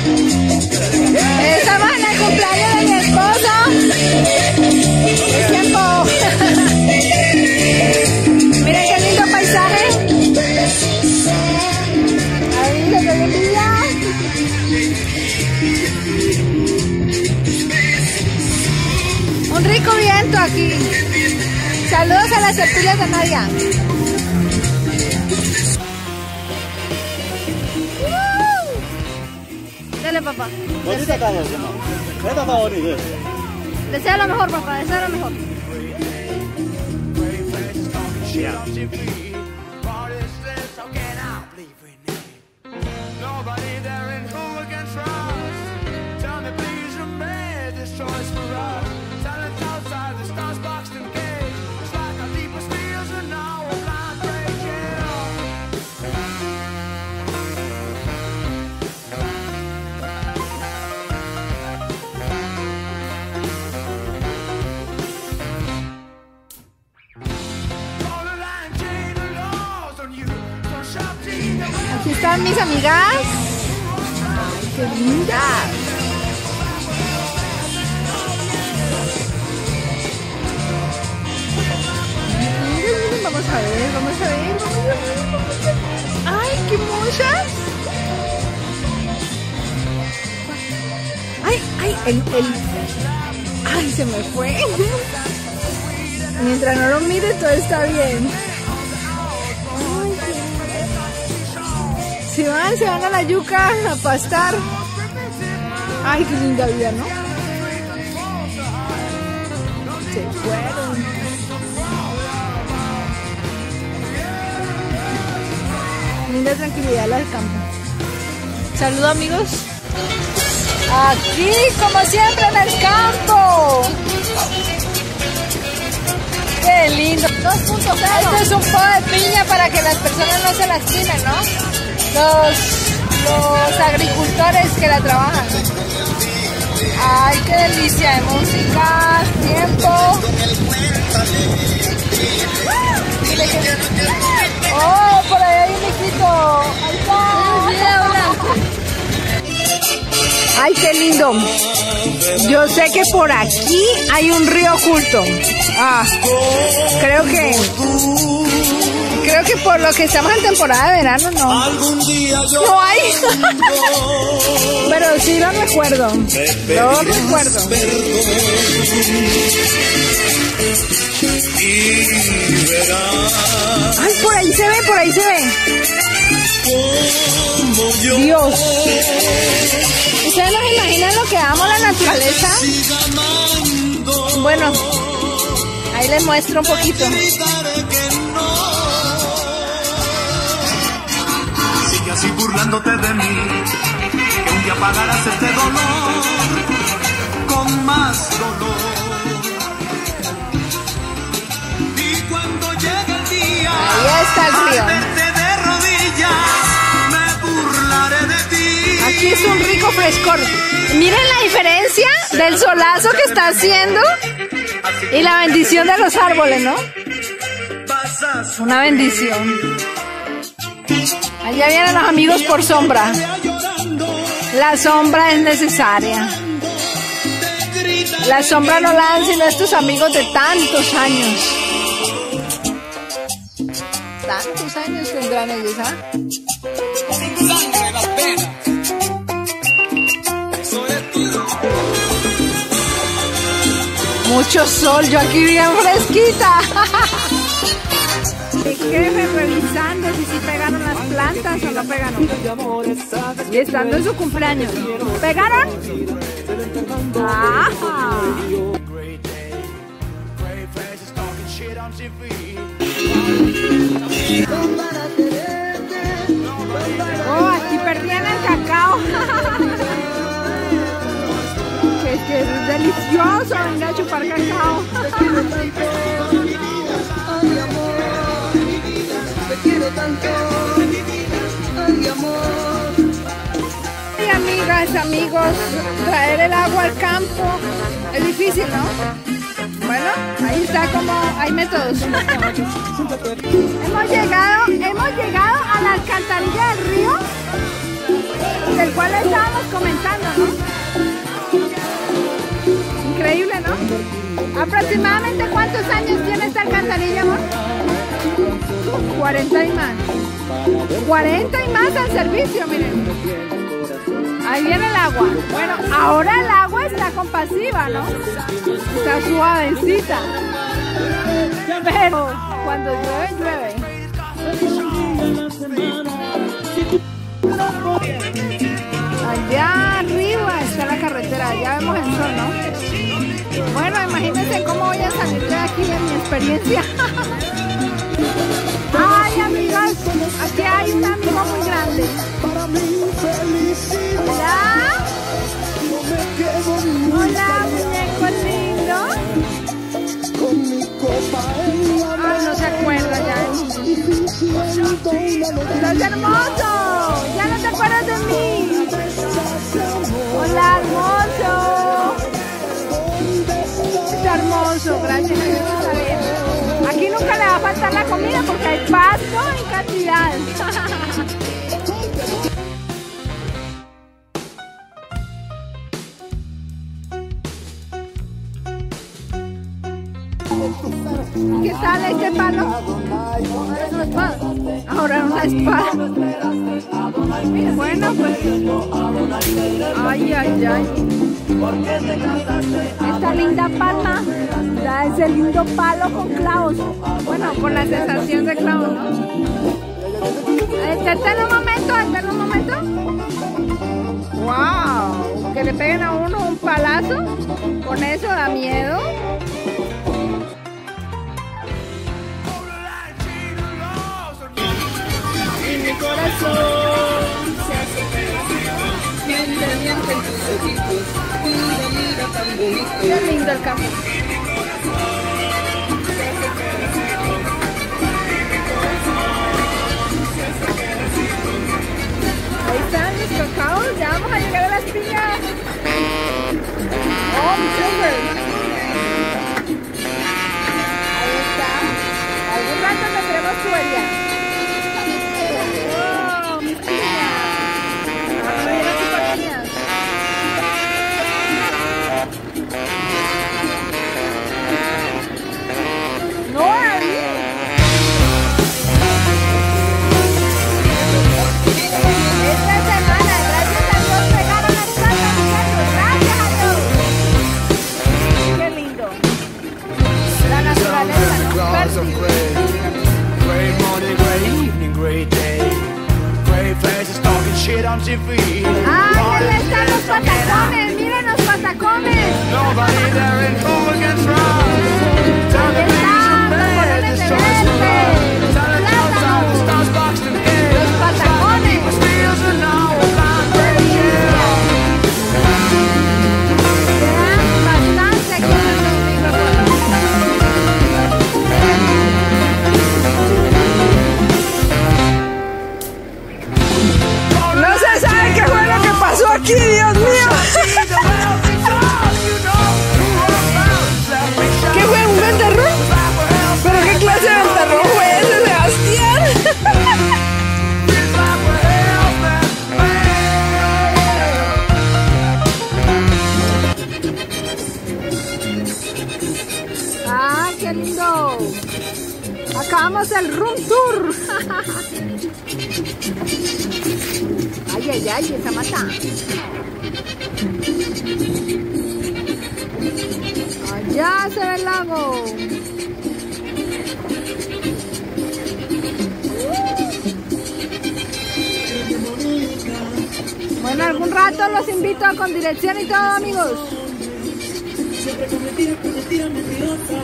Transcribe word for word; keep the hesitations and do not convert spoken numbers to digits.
Estamos en el cumpleaños de mi esposo. Es tiempo. Miren qué lindo paisaje. Ahí les doy envidia. Un rico viento aquí. Saludos a las tertulias de Nadia. Dale, papá. Bonita está eso, ¿no? Esta está bonita. Desea lo mejor, papá. Desea lo mejor. Aquí están mis amigas. ¡Ay, qué lindas! Vamos a ver, vamos a ver, vamos a ver, vamos a ver. ¡Ay, qué mochas! ¡Ay, ay, el, el! ¡Ay, se me fue! Mientras no lo mire, todo está bien. Se van, se van a la yuca a pastar. Ay, qué linda vida, ¿no? Se fueron. Linda tranquilidad la del campo. Saludos, amigos. Aquí, como siempre, en el campo. Qué lindo. dos punto cero. Este es un po de piña para que las personas no se lastimen, ¿no? Los, los agricultores que la trabajan. Ay, qué delicia de música, tiempo. Oh, por ahí hay un miquito. Ahí está. Ay, qué lindo. Yo sé que por aquí hay un río oculto. Ah, creo que... Creo que por lo que estamos en temporada de verano, no. No hay. Pero sí lo recuerdo. Lo recuerdo. Ay, por ahí se ve, por ahí se ve. Dios. ¿Ustedes no se imaginan lo que amo la naturaleza? Bueno, ahí les muestro un poquito. Así burlándote de mí, que un día pagarás este dolor con más dolor. Y cuando llegue el día, ahí está el río. De rodillas, me burlaré de ti. Aquí es un rico frescor. Miren la diferencia del solazo que está haciendo y la bendición de los árboles, ¿no? Una bendición. Allá vienen los amigos por sombra. La sombra es necesaria. La sombra no la dan sino estos amigos de tantos años. Tantos años tendrán ellos, ¿ah? Mucho sol, yo aquí bien fresquita. El jefe revisando si sí pegaron las plantas o no pegaron. Y estando en su cumpleaños. ¿Pegaron? ¡Ah! Oh, aquí perdían el cacao. Que es que es delicioso venir a chupar cacao. Y amigas, amigos, traer el agua al campo es difícil, ¿no? Bueno, ahí está como hay métodos. Hemos llegado, hemos llegado a la alcantarilla del río, del cual estábamos comentando. ¿Aproximadamente cuántos años tiene esta alcantarilla, amor? cuarenta y más. cuarenta y más al servicio, miren. Ahí viene el agua. Bueno, ahora el agua está compasiva, ¿no? Está suavecita. Pero cuando llueve, llueve. Allá arriba está la carretera, ya vemos el sol, ¿no? Bueno, imagínense cómo voy a salir de aquí en mi experiencia. Ay, amigos, aquí hay un amigo muy grande. Hola. Hola, muñeco lindo. Ay, no se acuerda ya. ¡Estás hermoso! ¡Ya no te acuerdas de mí! ¡Hola, hermoso! Está hermoso, gracias a Dios está bien. Aquí nunca le va a faltar la comida porque hay pasto en cantidad. ¿Qué tal este palo? Ahora es una espada. Ahora es una espada. Bueno, pues. Ay, ay, ay. Esta linda palma da ese lindo palo con clavos. Bueno, con la sensación de clavos, ¿no? Detente un momento, detente un momento. ¡Wow! Que le peguen a uno un palazo. Con eso da miedo. Mi corazón se hace miente, miente en tus ojitos, mira, mira tan bonito. Qué lindo el campo. Ahí están los cacaos, ya vamos a llegar a las piñas. Oh, mi sugar. Ahí está. Algún rato tendremos tubería. ¡Ay, ahí están los patacones! ¡Miren los patacones! Ahí están, los bolones de verde, plátanos, los patacones. Quedan bastante aquí en el No se sabe qué fue lo que pasó aquí, Dios mío. ¿Qué fue? ¿Un ventarrón? ¿Pero qué clase de ventarrón fue ese, Sebastián? ¡Ah, qué lindo! Acabamos el room tour. Ay, ay, ay, esa mata. Allá se ve el lago. Bueno, algún rato los invito con dirección y todo, amigos.